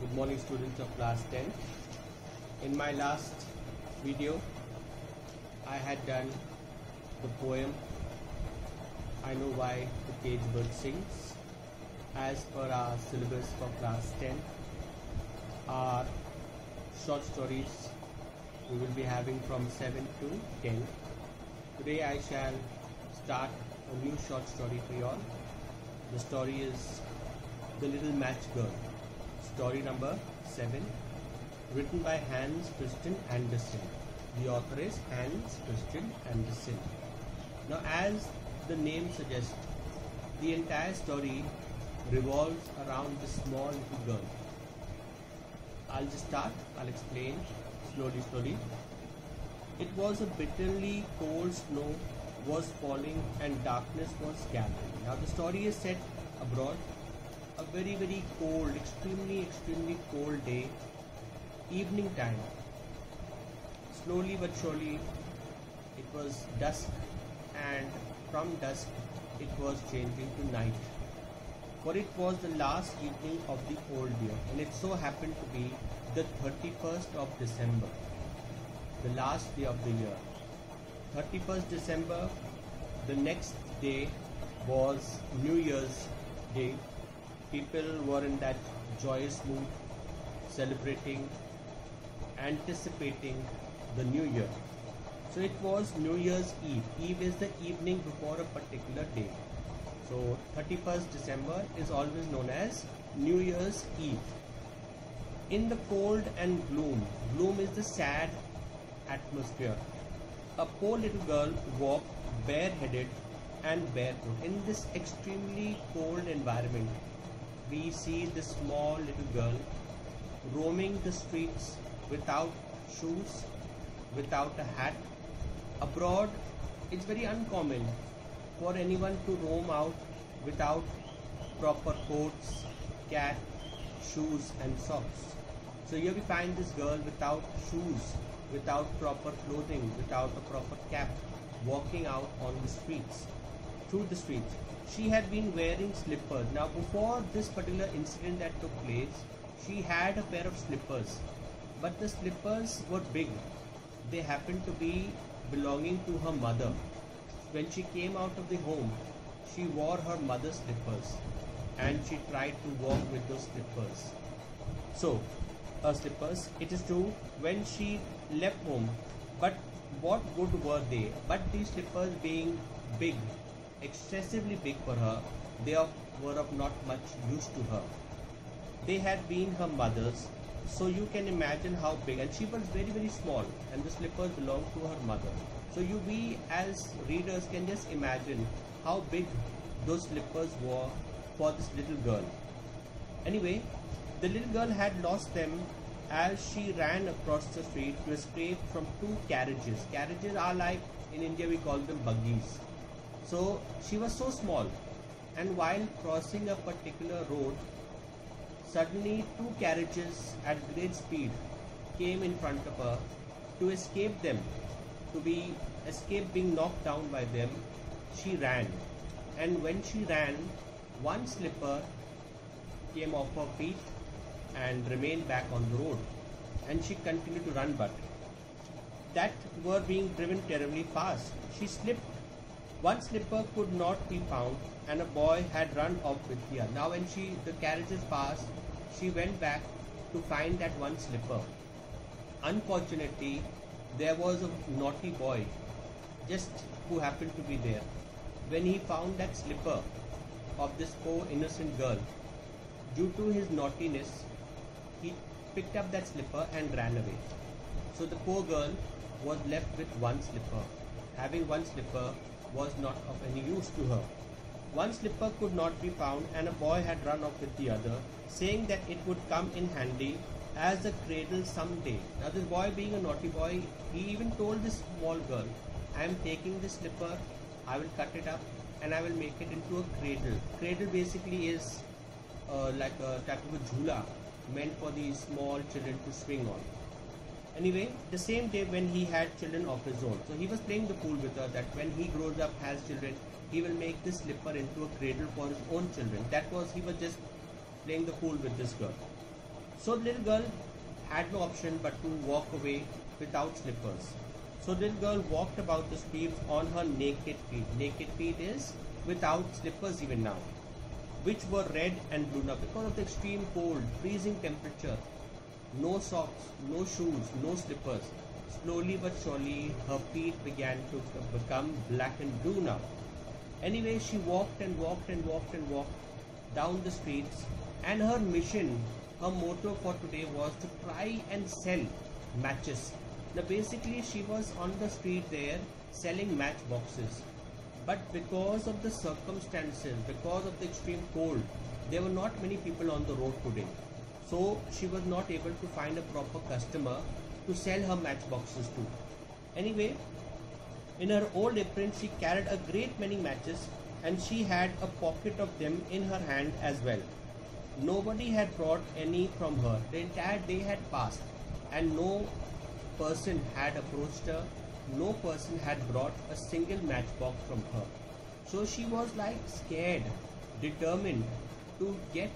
Good morning, students of class 10. In my last video I had done the poem I Know Why the Cage Bird Sings. As per our syllabus for class 10, our short stories we will be having from 7 to 10. Today I shall start a new short story for you all. The story is The Little Match Girl, story number 7, written by Hans Christian Andersen. The author is Hans Christian Andersen. Now, as the name suggests, the entire story revolves around this small little girl. I'll just start, I'll explain slowly. It was a bitterly cold snow was falling and darkness was gathering. Now the story is set abroad, a very cold, extremely cold day, evening time. Slowly but surely it was dusk, and from dusk it was changing to night. For it was the last evening of the old year, and it so happened to be the 31st of December, the last day of the year. 31st December, the next day was New Year's Day. People were in that joyous mood, celebrating, anticipating the new year. So it was New Year's Eve. Eve is the evening before a particular day. So 31st December is always known as New Year's Eve. In the cold and gloom is the sad atmosphere. A poor little girl walked bareheaded and barefoot. In this extremely cold environment, we see this small little girl roaming the streets without shoes, without a hat. Abroad, it's very uncommon for anyone to roam out without proper coats, cap, shoes and socks. So here we find this girl without shoes, without proper clothing, without a proper cap, walking out on the streets, through the streets. She had been wearing slippers. Now before this particular incident that took place, she had a pair of slippers, but the slippers were big. They happened to be belonging to her mother. When she came out of the home, she wore her mother's slippers and she tried to walk with those slippers. So her slippers, it is true, when she left home, but what good were they? But these slippers being big, excessively big for her, they were of not much use to her. They had been her mother's, so you can imagine how big, and she was very small, and the slippers belonged to her mother. So we as readers can just imagine how big those slippers were for this little girl. Anyway, the little girl had lost them as she ran across the street to escape from two carriages. Carriages are like, in India we call them buggies. So she was so small, and while crossing a particular road, suddenly two carriages at great speed came in front of her. To escape them, to escape being knocked down by them, she ran. And when she ran, one slipper came off her feet and remained back on the road, and she continued to run, but that were being driven terribly fast. She slipped. One slipper could not be found, and a boy had run off with her. Now when the carriages passed, she went back to find that one slipper. Unfortunately, there was a naughty boy just who happened to be there. When he found that slipper of this poor innocent girl, due to his naughtiness, he picked up that slipper and ran away. So the poor girl was left with one slipper. Having one slipper was not of any use to her. One slipper could not be found, and a boy had run off with the other, saying that it would come in handy as a cradle someday. Now this boy, being a naughty boy, he even told this small girl, I am taking this slipper, I will cut it up and I will make it into a cradle. Cradle basically is like a type of a jhula meant for these small children to swing on. Anyway, the same day when he had children of his own, so he was playing the fool with her that when he grows up, has children, he will make this slipper into a cradle for his own children. He was just playing the fool with this girl. So the little girl had no option but to walk away without slippers. So the little girl walked about the streets on her naked feet. Naked feet is without slippers even now, which were red and blue now because of the extreme cold, freezing temperature. No socks, no shoes, no slippers. Slowly but surely her feet began to become black and blue now. Anyway, she walked and walked and walked and walked down the streets, and her mission, her motto for today was to try and sell matches. Now basically she was on the street there selling matchboxes. But because of the circumstances, because of the extreme cold, there were not many people on the road today. So she was not able to find a proper customer to sell her matchboxes to. Anyway, in her old apron she carried a great many matches, and she had a pocket of them in her hand as well. Nobody had brought any from her. The entire day had passed and no person had approached her. No person had brought a single matchbox from her. So she was like scared, determined to get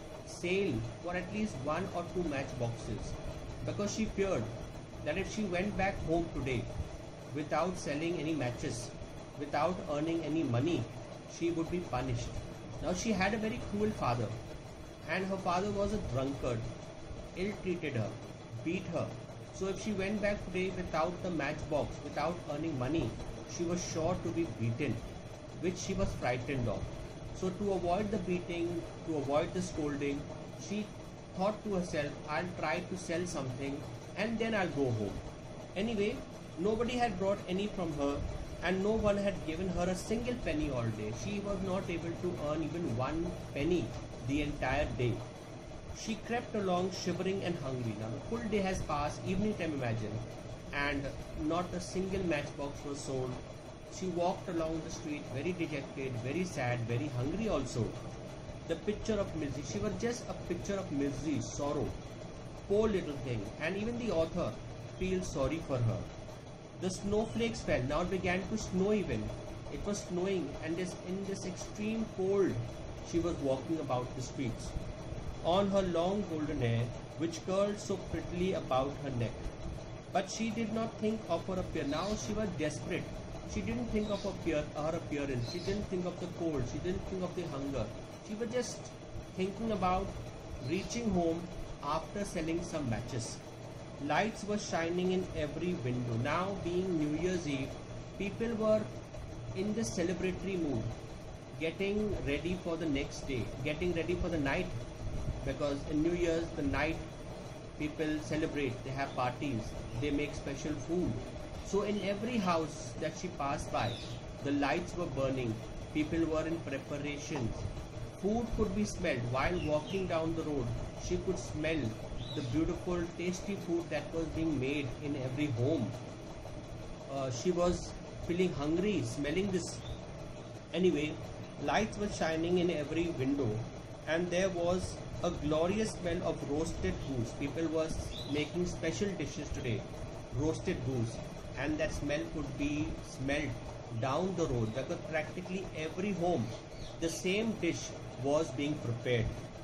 sale for at least 1 or 2 matchboxes, because she feared that if she went back home today without selling any matches, without earning any money, she would be punished. Now she had a very cruel father, and her father was a drunkard, ill-treated her, beat her. So if she went back today without the matchbox, without earning money, she was sure to be beaten, which she was frightened of. So to avoid the beating, to avoid the scolding, she thought to herself, I'll try to sell something and then I'll go home. Anyway, nobody had brought any from her, and no one had given her a single penny all day. She was not able to earn even 1 penny the entire day. She crept along shivering and hungry. Now the full day has passed, evening time imagine, and not a single matchbox was sold. She walked along the street very dejected, very sad, very hungry also. The picture of misery, she was just a picture of misery, sorrow. Poor little thing, and even the author feels sorry for her. The snowflakes fell. Now it began to snow even. It was snowing, and in this extreme cold, she was walking about the streets on her long golden hair, which curled so prettily about her neck. But she did not think of her appearance. Now she was desperate. She didn't think of her appearance. She didn't think of the cold. She didn't think of the hunger. She was just thinking about reaching home after selling some matches. Lights were shining in every window. Now being New Year's Eve, people were in the celebratory mood, getting ready for the next day, getting ready for the night, because in New Year's, the night, people celebrate, they have parties, they make special food. So in every house that she passed by, the lights were burning, people were in preparations. Food could be smelled while walking down the road. She could smell the beautiful, tasty food that was being made in every home. She was feeling hungry, smelling this. Anyway, lights were shining in every window, and there was a glorious smell of roasted goose. People were making special dishes today, roasted goose, and that smell could be smelled down the road, because practically every home, the same dish was being prepared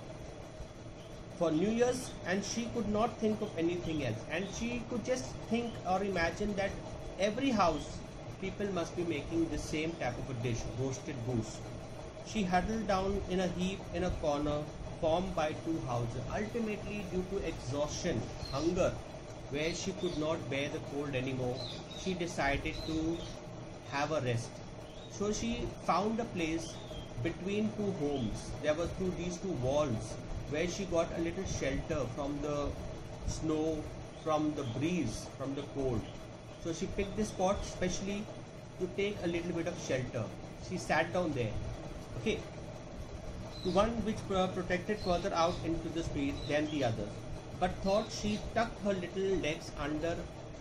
for New Year's, and she could not think of anything else, and she could just think or imagine that every house people must be making the same type of a dish, roasted goose. She huddled down in a heap in a corner formed by 2 houses, ultimately due to exhaustion, hunger, where she could not bear the cold anymore. She decided to have a rest. So she found a place between 2 homes. There were these two walls, where she got a little shelter from the snow, from the breeze, from the cold. So she picked this spot specially to take a little bit of shelter. She sat down there, okay, to one which protected further out into the street than the other, but thought she tucked her little legs under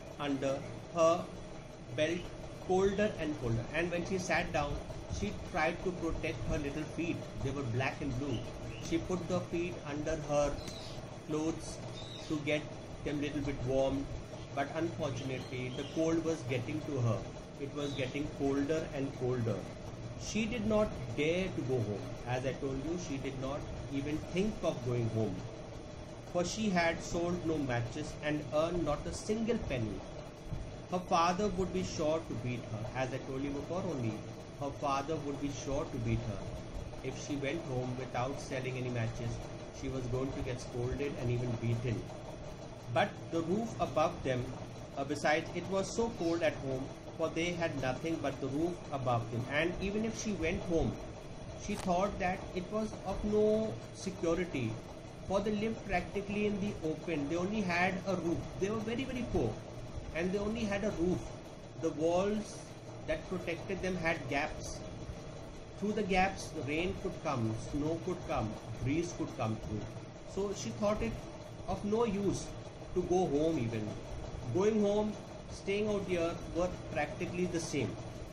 her belt, colder and colder. And when she sat down, she tried to protect her little feet. They were black and blue. She put the feet under her clothes to get them a little bit warm, but unfortunately the cold was getting to her. It was getting colder and colder. She did not dare to go home. As I told you, she did not even think of going home. for she had sold no matches and earned not a single penny. Her father would be sure to beat her. As I told you before only, her father would be sure to beat her. If she went home without selling any matches, she was going to get scolded and even beaten. But the roof above them, besides, it was so cold at home, for they had nothing but the roof above them. And even if she went home, she thought that it was of no security, for they lived practically in the open. They only had a roof. They were very, very poor, and they only had a roof. The walls that protected them had gaps. Through the gaps, the rain could come, snow could come, breeze could come through. So she thought it of no use to go home even. Going home, staying out here were practically the same.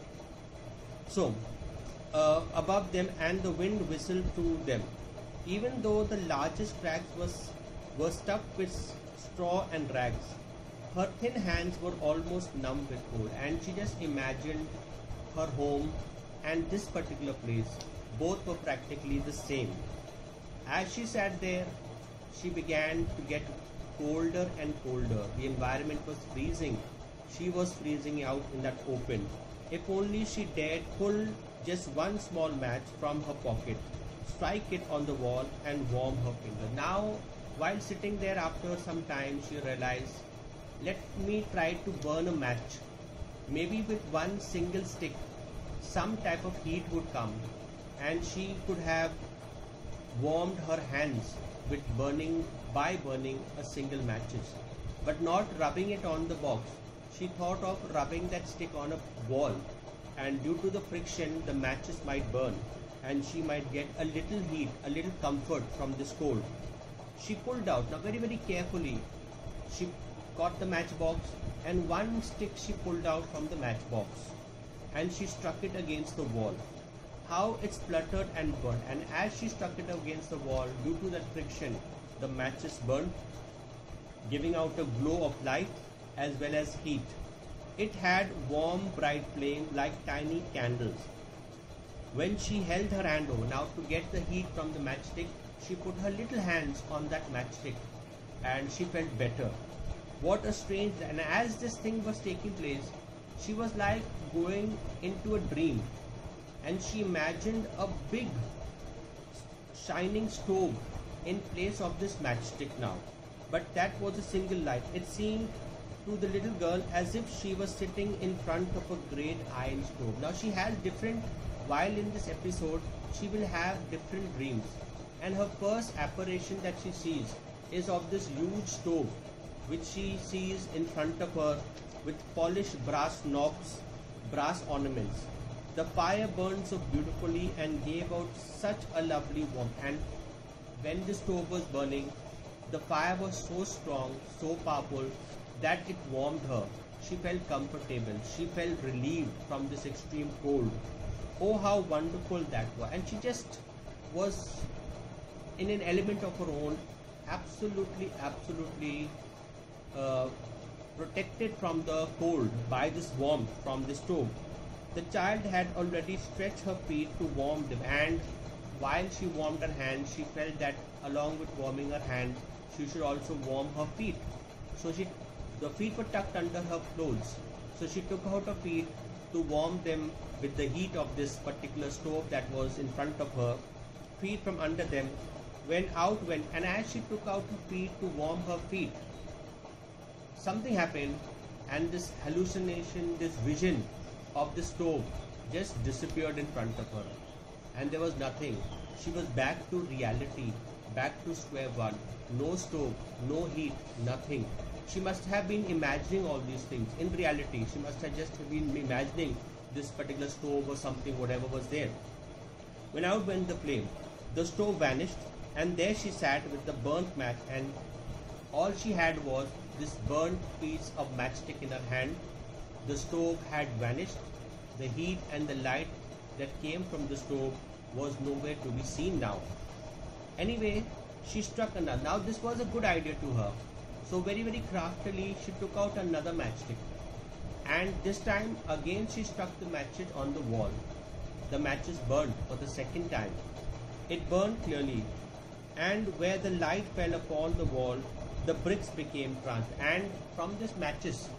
So, above them, and the wind whistled through them. Even though the largest cracks were stuffed with straw and rags, her thin hands were almost numb with cold, and she just imagined her home and this particular place. Both were practically the same. As she sat there, she began to get colder and colder. The environment was freezing. She was freezing out in that open. If only she dared pull just one small match from her pocket, strike it on the wall and warm her finger. Now, while sitting there after some time, she realized, let me try to burn a match. Maybe with one single stick, some type of heat would come, and she could have warmed her hands by burning a single matches, but not rubbing it on the box. She thought of rubbing that stick on a wall, and due to the friction, the matches might burn, and she might get a little heat, a little comfort from this cold. She pulled out, now very, very carefully, she got the matchbox, and one stick she pulled out from the matchbox, and she struck it against the wall. How it spluttered and burned, and as she struck it against the wall, due to that friction, the matches burned, giving out a glow of light as well as heat. It had warm, bright flame like tiny candles. When she held her hand over, now to get the heat from the matchstick, she put her little hands on that matchstick, and she felt better. What a strange, and as this thing was taking place, she was like going into a dream, and she imagined a big shining stove in place of this matchstick now. But that was a single light. It seemed to the little girl as if she was sitting in front of a great iron stove. Now she has different, while in this episode, she will have different dreams. And her first apparition that she sees is of this huge stove, which she sees in front of her with polished brass knobs, brass ornaments. The fire burned so beautifully and gave out such a lovely warmth. And when the stove was burning, the fire was so strong, so powerful, that it warmed her. She felt comfortable. She felt relieved from this extreme cold. Oh, how wonderful that was. And she just was in an element of her own, absolutely protected from the cold by this warmth from the stove. The child had already stretched her feet to warm them, and while she warmed her hands, she felt that along with warming her hands, she should also warm her feet. So the feet were tucked under her clothes. So she took out her feet to warm them with the heat of this particular stove that was in front of her. Feet from under them and as she took out her feet to warm her feet, something happened, and this hallucination, this vision of the stove just disappeared in front of her, and there was nothing. She was back to reality, back to square one. No stove, no heat, nothing. She must have been imagining all these things. In reality, she must have just been imagining this particular stove or something, whatever was there. When out went the flame, the stove vanished, and there she sat with the burnt match, and all she had was this burnt piece of matchstick in her hand. The stove had vanished. The heat and the light that came from the stove was nowhere to be seen now. Anyway, she struck another. Now this was a good idea to her. So very, very craftily, she took out another matchstick. And this time again she struck the matches on the wall. The matches burned for the second time. It burned clearly. and where the light fell upon the wall, the bricks became transparent. And from this matches,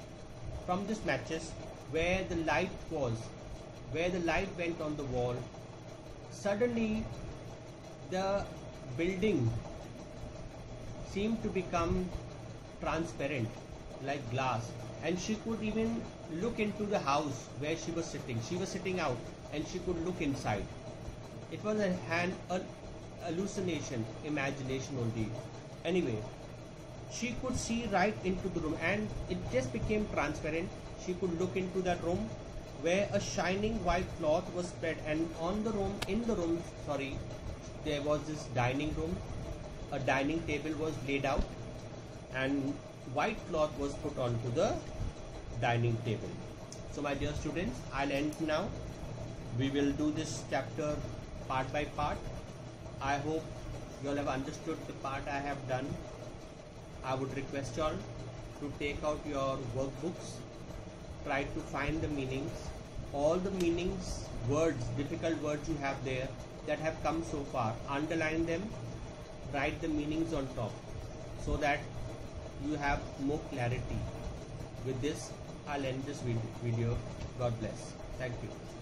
where the light went on the wall, suddenly the building seemed to become transparent like glass, and she could even look into the house where she was sitting. She was sitting out and she could look inside. It was an hallucination, imagination only. Anyway, she could see right into the room, and it just became transparent. She could look into that room where a shining white cloth was spread, and there was this dining room. A dining table was laid out and white cloth was put onto the dining table. So my dear students, I'll end now. We will do this chapter part by part. I hope you all have understood the part I have done. I would request you all to take out your workbooks, try to find the meanings, all the meanings, words, difficult words you have there that have come so far, underline them, write the meanings on top so that you have more clarity. With this, I'll end this video. God bless. Thank you.